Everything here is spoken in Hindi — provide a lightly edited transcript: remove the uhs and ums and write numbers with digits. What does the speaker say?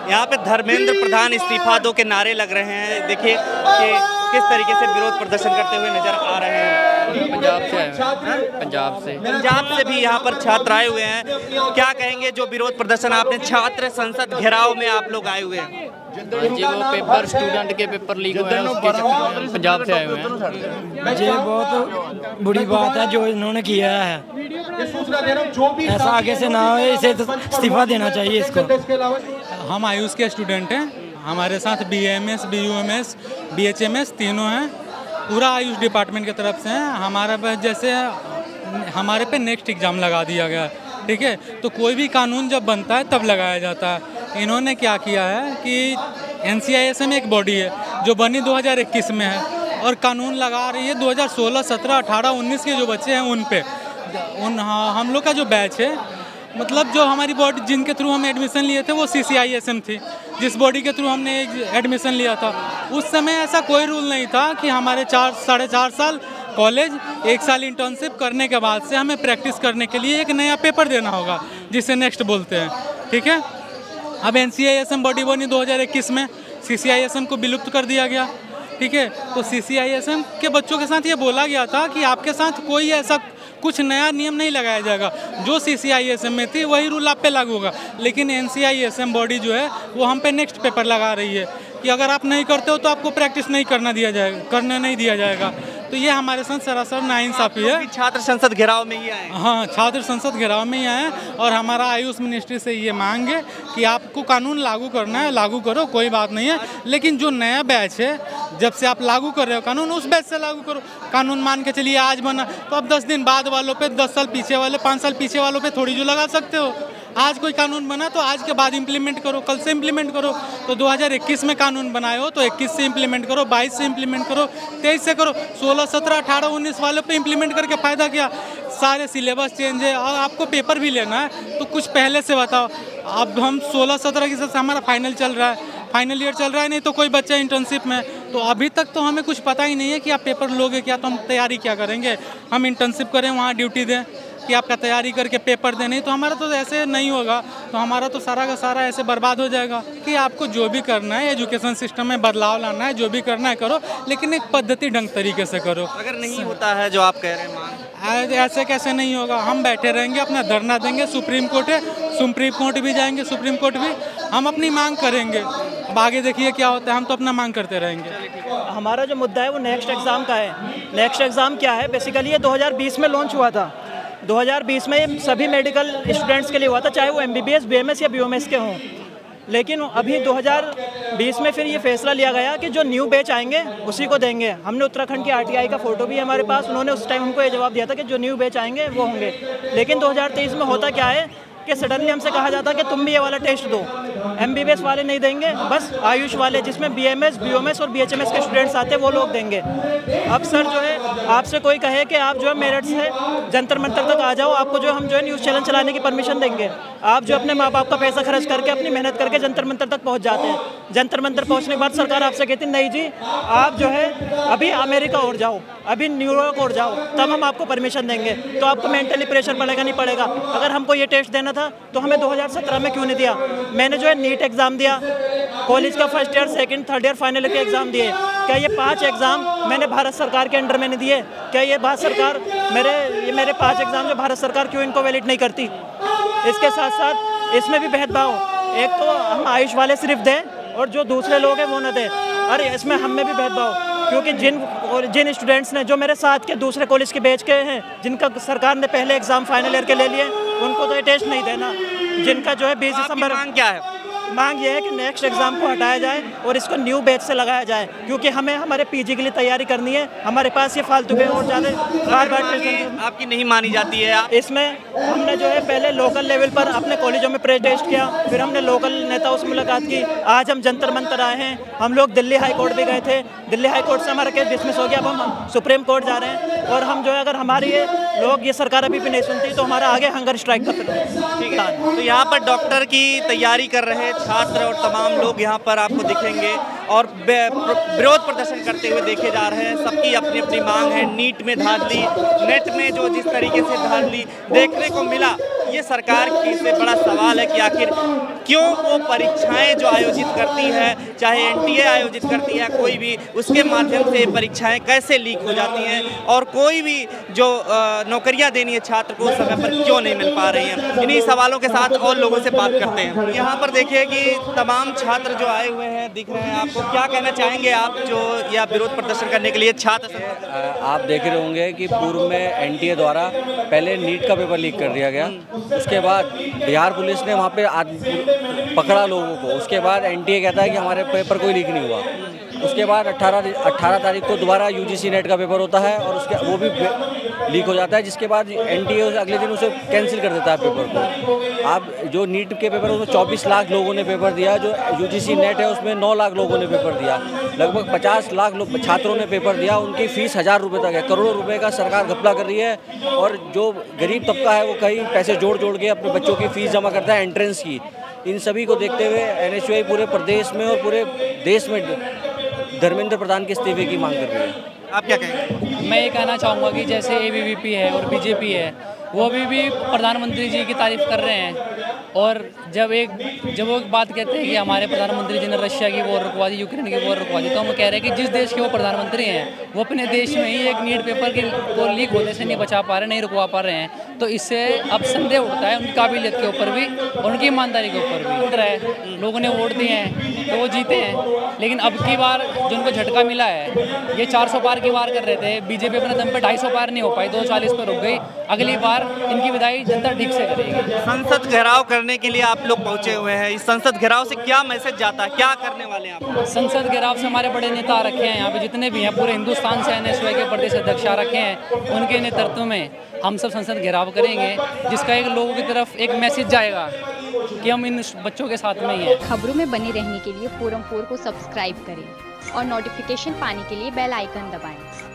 यहाँ पे धर्मेंद्र प्रधान इस्तीफा दो के नारे लग रहे हैं। देखिए कि किस तरीके से विरोध प्रदर्शन करते हुए नजर आ रहे हैं। पंजाब से आए हैं। पंजाब से भी यहाँ पर छात्र आए हुए हैं। क्या कहेंगे जो विरोध प्रदर्शन आपने छात्र संसद घेराव में आप लोग आए हुए हैं? जी वो पेपर स्टूडेंट के पेपर लीक हुए हैं, उसके चक्कर में पंजाब से आए हुए हैं। ये बहुत बुरी बात है जो इन्होंने किया है, ऐसा आगे से ना हो, इसे इस्तीफा देना चाहिए इसको। हम आयुष के स्टूडेंट हैं, हमारे साथ BAMS, BUMS, BHMS तीनों हैं, पूरा आयुष डिपार्टमेंट की तरफ से हैं। हमारे पे नेक्स्ट एग्ज़ाम लगा दिया गया, ठीक है। तो कोई भी कानून जब बनता है तब लगाया जाता है। इन्होंने क्या किया है कि NCISM एक बॉडी है जो बनी 2021 में है और कानून लगा रही है 2016, 17, 18, 19 के जो बच्चे हैं उन पे। हम लोग का जो बैच है, मतलब जो हमारी बॉडी जिनके थ्रू हम एडमिशन लिए थे वो CCISM थी, जिस बॉडी के थ्रू हमने एडमिशन लिया था। उस समय ऐसा कोई रूल नहीं था कि हमारे 4-4.5 साल कॉलेज, 1 साल इंटर्नशिप करने के बाद से हमें प्रैक्टिस करने के लिए एक नया पेपर देना होगा जिसे नेक्स्ट बोलते हैं, ठीक है। अब NCISM बॉडी बनी 2021 में, CCISM को विलुप्त कर दिया गया, ठीक है। तो CCISM के बच्चों के साथ ये बोला गया था कि आपके साथ कोई ऐसा कुछ नया नियम नहीं लगाया जाएगा, जो CCISM में थी वही रूल आप पे लागू होगा। लेकिन NCISM बॉडी जो है वो हम पे नेक्स्ट पेपर लगा रही है कि अगर आप नहीं करते हो तो आपको प्रैक्टिस नहीं करने नहीं दिया जाएगा। तो ये हमारे साथ सरासर नाइंसाफ़ी है। छात्र संसद घेराव में ही आए? हाँ, छात्र संसद घेराव में ही आए हैं और हमारा आयुष मिनिस्ट्री से ये मांग है कि आपको कानून लागू करना है, लागू करो, कोई बात नहीं है। लेकिन जो नया बैच है, जब से आप लागू कर रहे हो कानून, उस बैच से लागू करो। कानून मान के चलिए आज बना तो अब 10 दिन बाद वालों पे, 10 साल पीछे वाले, 5 साल पीछे वालों पे थोड़ी जो लगा सकते हो। आज कोई कानून बना तो आज के बाद इम्प्लीमेंट करो, कल से इम्प्लीमेंट करो। तो 2021 में कानून बनाए हो तो 21 से इम्प्लीमेंट करो, 22 से इम्प्लीमेंट करो, 23 से करो। 16, 17, 18, 19 वालों पे इम्प्लीमेंट करके फ़ायदा क्या? सारे सिलेबस चेंज है और आपको पेपर भी लेना है तो कुछ पहले से बताओ। अब हम 16-17 की से हमारा फाइनल चल रहा है, फाइनल ईयर चल रहा है, नहीं तो कोई बच्चा इंटर्नशिप में। तो अभी तक तो हमें कुछ पता ही नहीं है कि आप पेपर लोगे क्या, तो हम तैयारी क्या करेंगे। हम इंटर्नशिप करें, वहाँ ड्यूटी दें कि आपका तैयारी करके पेपर दें, नहीं तो हमारा तो ऐसे नहीं होगा। तो हमारा तो सारा का सारा ऐसे बर्बाद हो जाएगा। कि आपको जो भी करना है, एजुकेशन सिस्टम में बदलाव लाना है, जो भी करना है करो, लेकिन एक पद्धति ढंग तरीके से करो। अगर नहीं होता है जो आप कह रहे हैं, ऐसे कैसे नहीं होगा? हम बैठे रहेंगे, अपना धरना देंगे, सुप्रीम कोर्ट है, सुप्रीम कोर्ट भी जाएंगे, सुप्रीम कोर्ट भी हम अपनी मांग करेंगे। अब आगे देखिए क्या होता है, हम तो अपना मांग करते रहेंगे। हमारा जो मुद्दा है वो नेक्स्ट एग्ज़ाम का है। नेक्स्ट एग्ज़ाम क्या है? बेसिकली ये 2020 में लॉन्च हुआ था। 2020 में ये सभी मेडिकल स्टूडेंट्स के लिए हुआ था, चाहे वो MBBS, BMS या BOMS के हों। लेकिन अभी 2020 में फिर ये फैसला लिया गया कि जो न्यू बैच आएंगे उसी को देंगे। हमने उत्तराखंड की RTI का फ़ोटो भी हमारे पास, उन्होंने उस टाइम हमको ये जवाब दिया था कि जो न्यू बैच आएंगे वो होंगे। लेकिन 2023 में होता क्या है कि सडनली हमसे कहा जाता है कि तुम भी ये वाला टेस्ट दो। MBBS वाले नहीं देंगे, बस आयुष वाले, जिसमें BMS, BOMS और BHMS के स्टूडेंट्स आते हैं, वो लोग देंगे। अब सर जो है आपसे कोई कहे कि आप जो है मेरठ से जंतर मंतर तक आ जाओ, आपको जो हम जो है न्यूज़ चैनल चलाने की परमिशन देंगे। आप जो अपने माँ बाप का पैसा खर्च करके, अपनी मेहनत करके जंतर मंतर तक पहुँच जाते हैं। जंतर मंतर पहुँचने के बाद सरकार आपसे कहती नहीं जी, आप जो है अभी अमेरिका और जाओ, अभी न्यूयॉर्क और जाओ, तब हम आपको परमिशन देंगे। तो आपको मेंटली प्रेशर पड़ेगा नहीं पड़ेगा? अगर हमको ये टेस्ट देना था तो हमें 2017 में क्यों नहीं दिया? मैंने जो है नीट एग्ज़ाम दिया, कॉलेज का first year, second, third year final के एग्ज़ाम दिए। क्या ये 5 एग्ज़ाम मैंने भारत सरकार के अंडर मैंने दिए? क्या ये भारत सरकार मेरे 5 एग्ज़ाम जो भारत सरकार क्यों इनको वैलिड नहीं करती? इसके साथ साथ इसमें भी भेदभाव। एक तो हम आयुष वाले सिर्फ दें और जो दूसरे लोग हैं वो न दें। अरे इसमें हम में भी भेदभाव, क्योंकि जिन स्टूडेंट्स ने जो मेरे साथ के दूसरे कॉलेज के बैच के हैं, जिनका सरकार ने पहले एग्ज़ाम फाइनल ईयर के ले लिए, उनको तो ये टेस्ट नहीं देना। जिनका जो है 20 दिसंबर, मांग क्या है? मांग ये है कि नेक्स्ट एग्ज़ाम को हटाया जाए और इसको न्यू बैच से लगाया जाए, क्योंकि हमें हमारे PG के लिए तैयारी करनी है। हमारे पास ये फालतू के और ज़्यादा बार टेस्ट आपकी नहीं मानी जाती है। इसमें हमने जो है पहले लोकल लेवल पर अपने कॉलेजों में प्रेस टेस्ट किया, फिर हमने लोकल नेताओं से मुलाकात की। आज हम जंतर मंतर आए हैं। हम लोग दिल्ली हाई कोर्ट भी गए थे, दिल्ली हाई कोर्ट से हमारा केस डिसमिस हो गया। अब हम सुप्रीम कोर्ट जा रहे हैं और हम जो है अगर हमारी ये सरकार अभी भी नहीं सुनती तो हमारा आगे हंगर स्ट्राइक का ठीक है। तो यहाँ पर डॉक्टर की तैयारी कर रहे छात्र और तमाम लोग यहाँ पर आपको दिखेंगे और विरोध प्रदर्शन करते हुए देखे जा रहे हैं। सबकी अपनी अपनी मांग है। नीट में धांधली, नेट में जो जिस तरीके से धांधली देखने को मिला, ये सरकार की से बड़ा सवाल है कि आखिर क्यों वो परीक्षाएं जो आयोजित करती है, चाहे एनटीए आयोजित करती है कोई भी, उसके माध्यम से ये परीक्षाएं कैसे लीक हो जाती हैं और कोई भी जो नौकरियां देनी है छात्र को समय पर क्यों नहीं मिल पा रही हैं। इन्हीं सवालों के साथ और लोगों से बात करते हैं। यहाँ पर देखिए कि तमाम छात्र जो आए हुए हैं दिख रहे हैं। आपको क्या कहना चाहेंगे आप जो या विरोध प्रदर्शन करने के लिए छात्र? आप देख रहे होंगे कि पूर्व में एनटीए द्वारा पहले नीट का पेपर लीक कर दिया गया, उसके बाद बिहार पुलिस ने वहाँ पे पकड़ा लोगों को, उसके बाद एनटीए कहता है कि हमारे पेपर कोई लीक नहीं हुआ। उसके बाद 18 तारीख को दोबारा यूजीसी नेट का पेपर होता है और उसके वो भी लीक हो जाता है, जिसके बाद एनटीए अगले दिन उसे कैंसिल कर देता है पेपर को। आप जो नीट के पेपर उसमें 24 लाख लोगों ने पेपर दिया, जो यूजीसी नेट है उसमें 9 लाख लोगों ने पेपर दिया, लगभग 50 लाख छात्रों ने पेपर दिया। उनकी फ़ीस 1000 रुपये तक है। करोड़ों रुपए का सरकार घपला कर रही है और जो गरीब तबका है वो कई पैसे जोड़ के अपने बच्चों की फ़ीस जमा करता है एंट्रेंस की। इन सभी को देखते हुए एनएसयूआई पूरे प्रदेश में और पूरे देश में धर्मेंद्र प्रधान के इस्तीफे की मांग कर रही है। आप क्या कहेंगे? मैं ये कहना चाहूँगा कि जैसे एबीवीपी है और बीजेपी है, वो अभी भी प्रधानमंत्री जी की तारीफ कर रहे हैं, और जब वो एक बात कहते हैं कि हमारे प्रधानमंत्री जी ने रशिया की वॉर रुकवा दी, यूक्रेन की वॉर रुकवा दी, तो हम कह रहे हैं कि जिस देश के वो प्रधानमंत्री हैं वो अपने देश में ही एक नीट पेपर को लीक होने से नहीं बचा पा रहे, नहीं रुकवा पा रहे हैं, तो इससे अब संदेह उठता है उनकी काबिलियत के ऊपर भी और उनकी ईमानदारी के ऊपर भी। उठ रहा है, लोगों ने वोट दिए हैं तो वो जीते हैं, लेकिन अब की बार जो उनको झटका मिला है, ये 400 पार की वार कर रहे थे, बीजेपी अपने दम पे 250 पार नहीं हो पाई, 240 पर रुक गई। अगली बार इनकी विदाई जनता ठीक से करेगी। संसद घेराव करने के लिए आप लोग पहुंचे हुए हैं, इस संसद घेराव से क्या मैसेज जाता है, क्या करने वाले हैं आप? संसद घेराव से हमारे बड़े नेता रखे हैं, यहाँ पे जितने भी हैं पूरे हिंदुस्तान से एनएसयूआई के प्रदेश अध्यक्ष रखे हैं, उनके नेतृत्व में हम सब संसद घेराव करेंगे, जिसका एक लोगों की तरफ एक मैसेज जाएगा कि हम इन बच्चों के साथ में ही हैं। खबरों में बने रहने के लिए फोरम 4 को सब्सक्राइब करें और नोटिफिकेशन पाने के लिए बेल आइकन दबाएं।